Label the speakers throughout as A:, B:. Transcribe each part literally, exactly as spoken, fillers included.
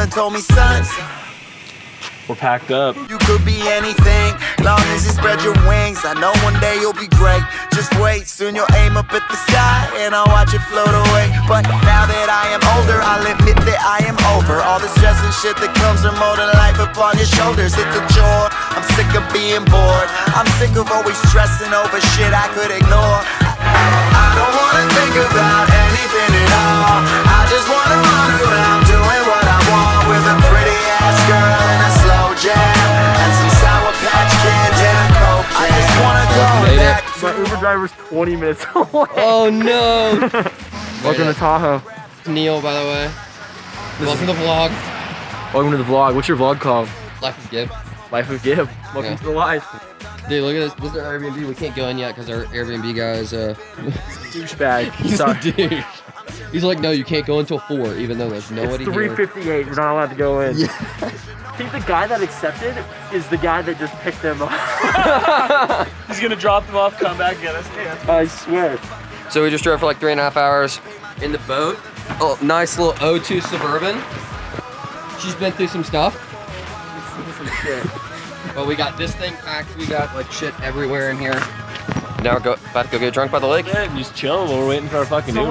A: done told me, son,
B: we're packed up.
A: you could be anything, long as you spread your wings. I know one day you'll be great. Just wait, soon you'll aim up at the sky and I'll watch it float away. But now that I am older, I'll admit that I am over all the stress and shit that comes from molding life upon your shoulders. It's a chore, I'm sick of being bored. I'm sick of always stressing over shit I could ignore. I don't wanna think about anything at all. I just wanna run around doing what I want with a pretty ass girl and a slow jam and some Sour Patch Kids and a Coke. I just wanna go back.
B: My Uber driver's twenty minutes away.
C: Oh no!
B: Welcome to Tahoe.
C: Neil, by the way. Welcome to the vlog.
B: Welcome to the vlog. What's your vlog called?
C: Life of Gib.
B: Life of Gib. Welcome
C: Yeah.
B: to the life.
C: Dude, look at this. This is our Airbnb. We can't go in yet because our Airbnb guy is uh,
B: Douchebag.
C: he's
B: Sorry.
C: a douche. He's like, no, you can't go until four, even though there's nobody
B: It's three
C: here.
B: fifty-eight. We're not allowed to go in.
C: Yeah.
B: I think the guy that accepted is the guy that just picked them up. He's gonna drop them off, come back, get us. Yeah. I swear.
C: So we just drove for like three and a half hours in the boat. Oh, nice little O two Suburban. She's been through some stuff.
B: Some shit.
C: But we got this thing packed. We got like shit everywhere in here. Now we're go about to go get drunk by the lake.
B: Yeah, just chilling while we're waiting for our fucking Uber.
A: I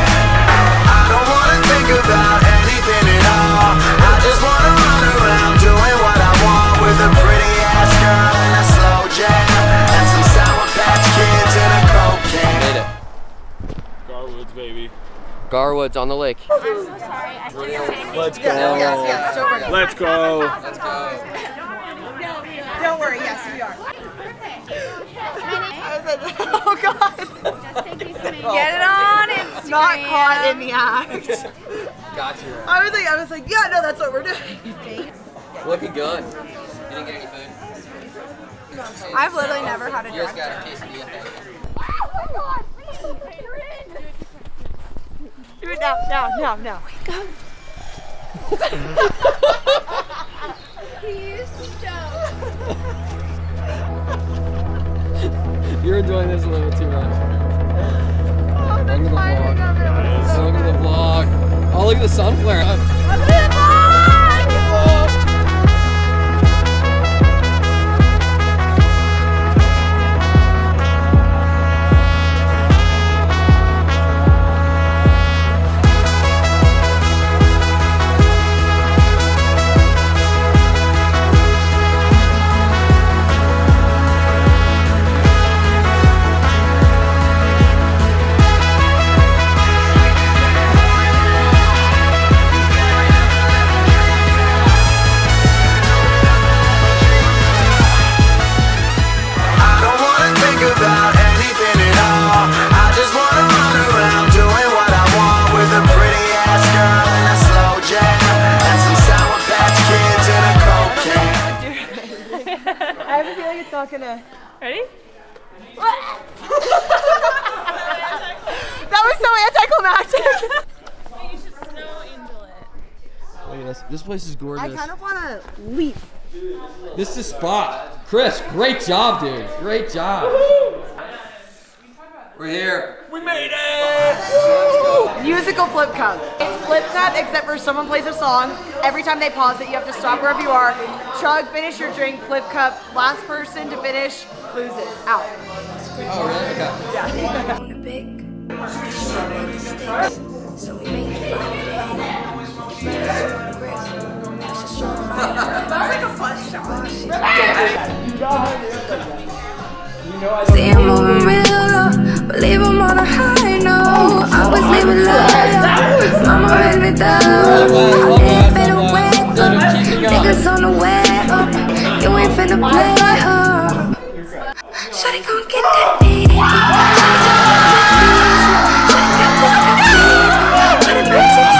A: don't wanna think about anything at all. I just wanna run around doing what I want with a pretty ass girl and a slow jam and some Sour Patch Kids and a Coke can.
C: Made it.
B: Garwoods, baby.
C: Garwoods on the lake.
D: I'm so sorry. I didn't
B: Let's go.
D: Yes, yes, yes. Don't worry.
B: Let's go.
C: Let's go.
D: Don't worry. Yes, we are. I was like, oh god. Get it on Instagram. Not caught in the act.
C: Got you.
D: I was like, I was like, yeah, no, that's what we're doing.
C: Looking good. You didn't get any food?
D: I've literally never had a
C: You guys
D: drink.
C: got a quesadilla.
D: Oh my god, please, you're in. Do it now, now, now, now. Wake up. He's stoked.
C: You're enjoying this a little bit too much.
D: Oh, the
C: Look at the
D: timing
C: vlog.
D: of it was so
C: Look at the vlog. Oh, look at the sun flare.
D: Look at the vlog! I have a feeling it's not gonna. Ready? That was so anticlimactic.
E: You should snow angel it.
C: Look at this. This place is gorgeous.
D: I kind of want to leap.
C: This is the spot. Chris, great job, dude. Great job. We're here.
B: We made it!
D: Musical flip cup. It's flip cup except for someone plays a song. Every time they pause it, you have to stop wherever you are. Chug, finish your drink, flip cup. Last person to finish loses. Out.
C: Oh, really? Okay.
D: Yeah. That was like a fun shot.
F: See him moving real low, but leave him on a high note. I was living love, mama raised me down. I ain't finna wake up, niggas on the way up. You ain't finna play her. Shawty gon' get that beat. Put it back to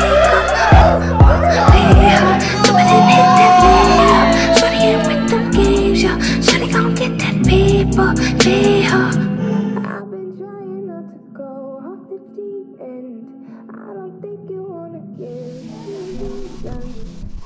F: Shawty ain't with them games, yo. Shawty gon' get that paper, pay her. I've been trying not to go off the deep end. I don't think you wanna get it.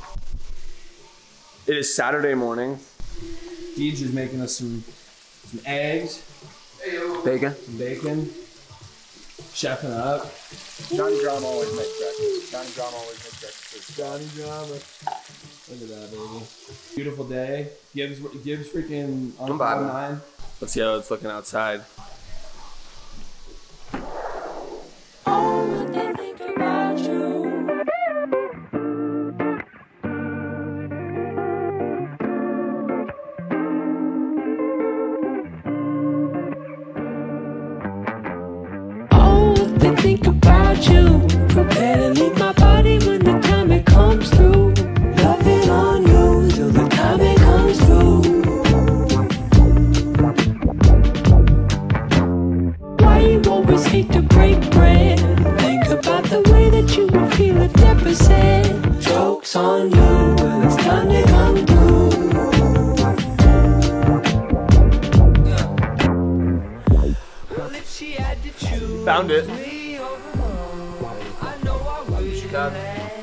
B: It is Saturday morning. Deej is making us some some eggs, bacon, some bacon,
G: chefing up.
H: Johnny Drama always makes breakfast. Johnny Drama always makes breakfast.
G: Johnny Drama. Look at that, baby. Beautiful day. Gibbs, Gibbs freaking on cloud nine. Let's see how it's looking outside.
I: Think about you, prepare to leave my body when the time it comes through. Loving on you till the time it comes through. Why you always hate to break bread? Think about the way that you would feel if never said. Joke's on you when it's time to come through. Well, if she had to choose.
G: Found it.
C: God.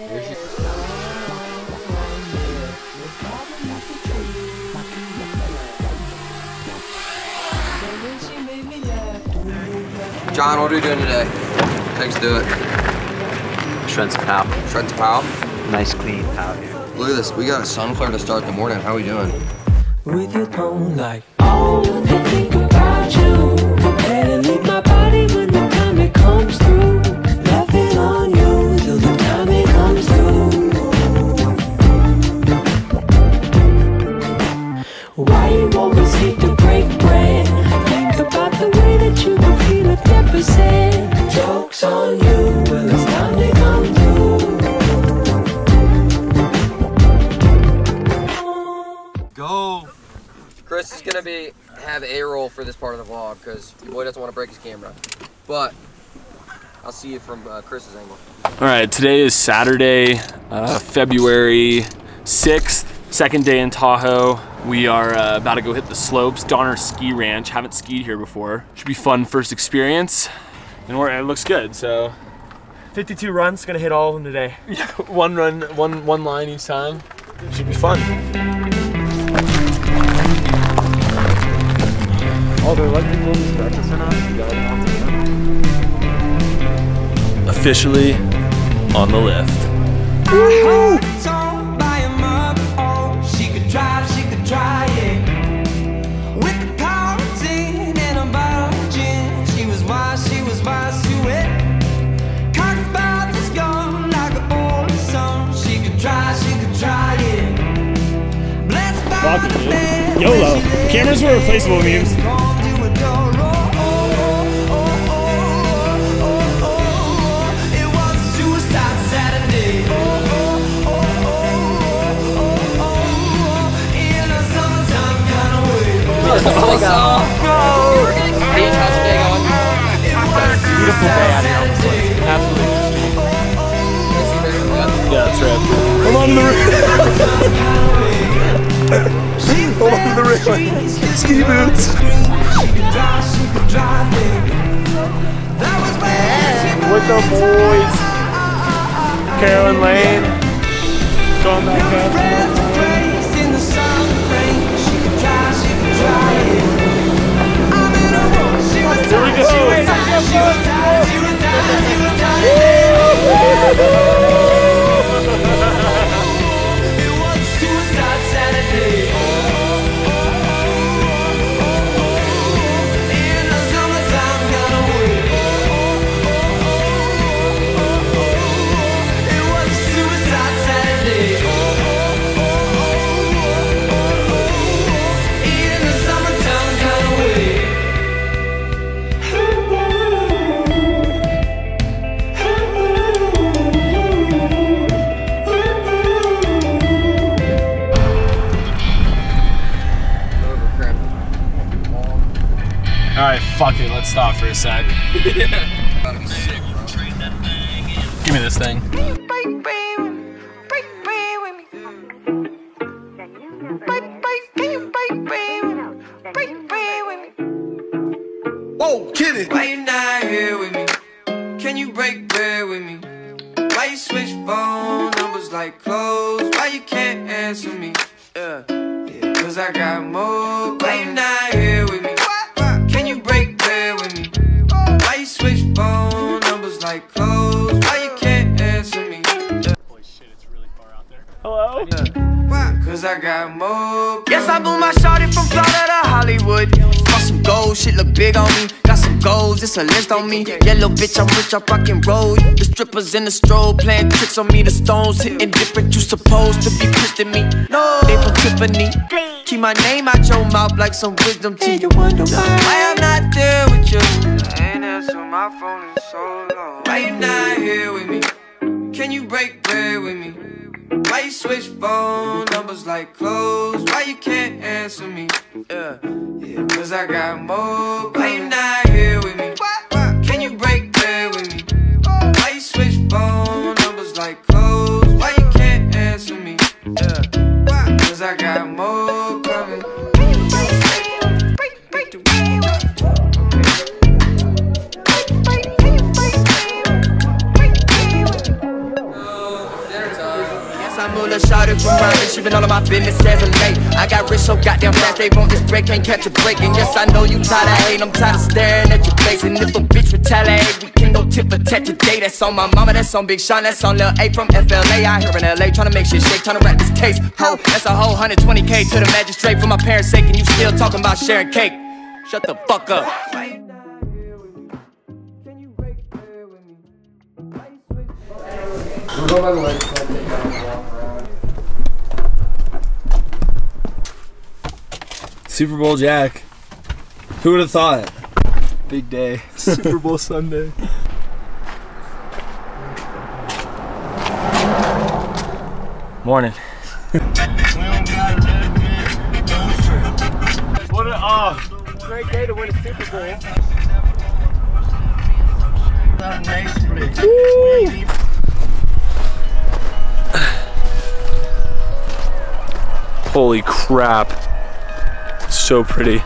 C: John, what are we doing today? Thanks, do it.
J: Shred some pow.
C: Shred some pow?
J: Nice clean pow, dude.
C: Look at this. We got a sunflare to start the morning. How are we doing?
I: With your tone like, oh, they think about you. Prepare to leave my body when the time it comes through. Loving on you till the time it comes through. Why you always hate to break bread? Think about the way that you would feel if never said. Joke's on you, well it's time to come through.
C: Go! Chris is gonna be have a roll for this part of the vlog because your boy doesn't want to break his camera. But I'll see you from uh, Chris's angle.
G: All right, today is Saturday, uh, February sixth, second day in Tahoe. We are uh, about to go hit the slopes, Donner Ski Ranch. Haven't skied here before. Should be fun first experience. And we're, it looks good, so.
B: fifty-two runs, gonna hit all of them today.
G: Yeah, one run, one, one line each time. Should be fun.
B: Oh, they're letting people use breakfast or not?
G: Officially on the lift.
I: Woo-hoo! She could drive, she could try it. With the carotene and a bottle of gin. She was wise, she was wise to it. Cocked by the skull like a boy son. She could try, she could try it. Blessed by the man.
B: YOLO. Cameras were replaceable memes.
C: Beautiful day out here.
G: Absolutely. Yeah, that's right. Hold on to the railing. Hold on to the railing. Ski boots.
B: With the boys. Carolyn Lane. Going back up. Here we go.
G: Alright, fuck it, let's stop for a sec. Give me this thing.
I: Whoa, kid it! Why you not here with me? Can you break bread with me? Why you switch phone numbers like clothes? Why you can't answer me? Yeah, yeah. Cause I got more. Why you not here with me? Can you break bread with me? Why you switch phone got more. Yes, I moved my shorty from Florida to Hollywood. Got some gold, shit look big on me. Got some goals, it's a list on me. Yeah, little bitch, I'm rich, I rock and roll. The strippers in the strobe playing tricks on me. The stones hitting different, you supposed to be pissed at me. No, they from Tiffany. Keep my name out your mouth like some wisdom teeth. You wonder why I'm not there with you. I ain't answer my phone in so long. Why you not here with me? Can you break bread with me? Why you switch phone numbers like clothes? Why you can't answer me? Yeah, yeah, cause I got more. Why you not here with me? Can you break bread with me? Why you switch phone numbers like clothes? Why you can't answer me? Yeah, cause I got more coming. I moved a shawty from Ryan, she been all of my business as of late. I got rich so goddamn fast, they want this break, can't catch a break. And yes, I know you tired of hating, I'm tired of staring at your face. And if a bitch retaliate, we can go tit for tat today. That's on my mama, that's on Big Sean, that's on Lil A from F L A. Out here in L A, tryna make shit shake, tryna wrap this case. Ho, that's a whole one hundred twenty K to the magistrate for my parents' sake. And you still talking about sharing cake. Shut the fuck up.
C: We'll go by the lake, so I'll take that on the walk around.
K: Super Bowl Jack. Who would have thought? Big day.
B: Super Bowl Sunday.
G: Morning.
B: What a oh, great day to win a Super Bowl. Woo.
G: Holy crap. So pretty.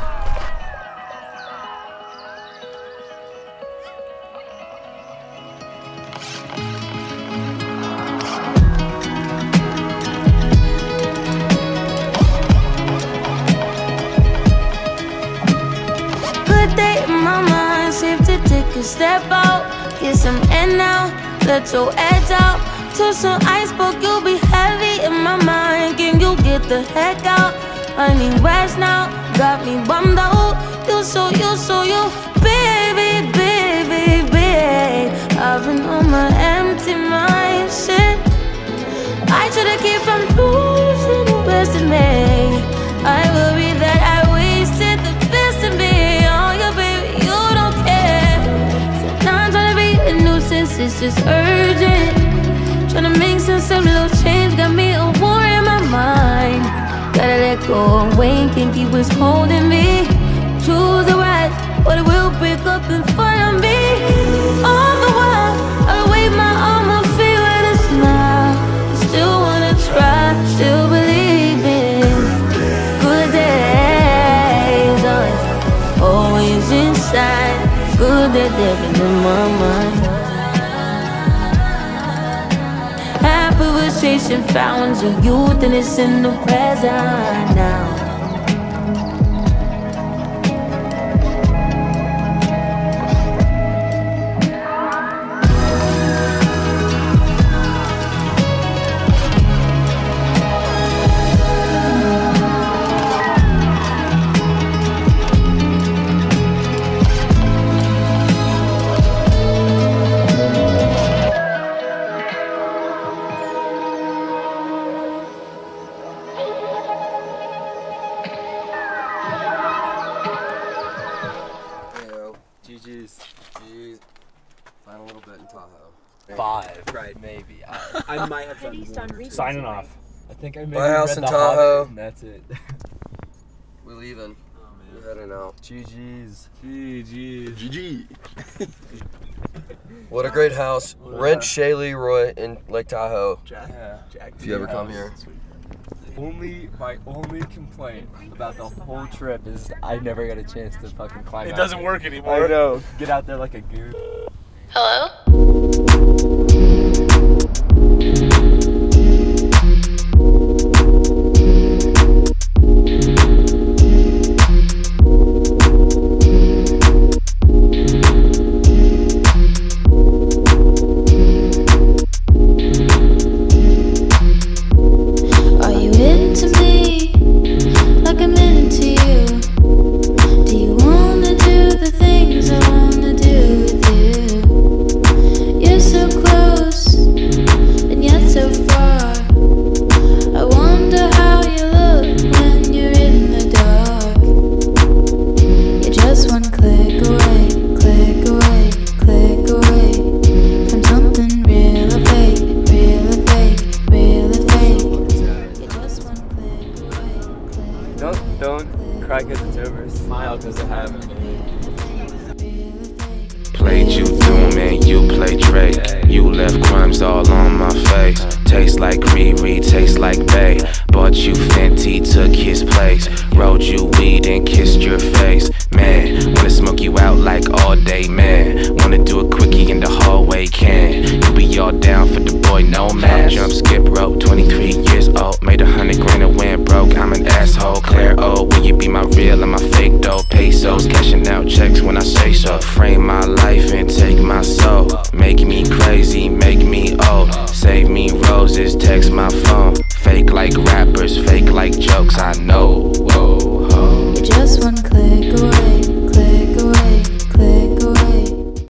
F: Good day in my mind, safe to take a step out. Get some air now, let your edge out. To some iceberg, you'll be heavy in my mind. Can you get the heck out? I need rest now, got me bummed out. You so, you so, you, baby, baby, baby. I've been on my empty mind, shit. I should've kept from losing the best in me. I worry that I wasted the best in me. Oh, yeah, baby, you don't care. Sometimes trying to be a nuisance, it's just urgent. Tryna make sense of little change, got me a war in my mind. Gotta let go and wait, can't keep what's holding me. Choose the right, or it will break up in front of me. All the while, I wave my arm, I feel with a smile. Still wanna try, still believe in good days. Oh, always inside, good that they've been in my mind. Chasing fountains of youth and it's in the present now.
C: G G's. G G's. Find a little bit in Tahoe.
K: Five, right? Maybe. I, I might have done more.
B: Signing off.
K: I think I maybe
C: My house
K: read
C: in
K: the
C: Tahoe.
K: Hobbit, and that's it.
C: We're leaving. Oh, man. We're heading out.
K: G G's.
G: G G.
H: G G.
C: What a great house. Rent Shea Leroy in Lake Tahoe.
K: Jack. Yeah. Jack.
C: If you ever come here.
K: Only my only complaint about the whole trip is I never got a chance to fucking climb.
B: It
K: out
B: doesn't
K: there.
B: work anymore.
K: I know. Get out there like a goon.
F: Hello? Are you into me?
L: played you Doom and you played Drake. You left crumbs all on my face. Tastes like Riri, tastes like Bay. Bought you Fenty, took his place. Rolled you weed and kissed your face. Man, wanna smoke you out like all day, man. Wanna do a quickie in the hallway, can you be all down for the boy, no man. Jump, skip, rope, twenty-three years old. Made a hundred grand and went broke, I'm an asshole. Claire, oh, will you be my real and my fake dough? Pesos, cashing out checks when I say so. Frame my life and take my soul. Make me crazy, make me old. Save me roses, text my phone. Fake like rappers, fake like jokes, I know. Whoa, ho.
F: You just wanna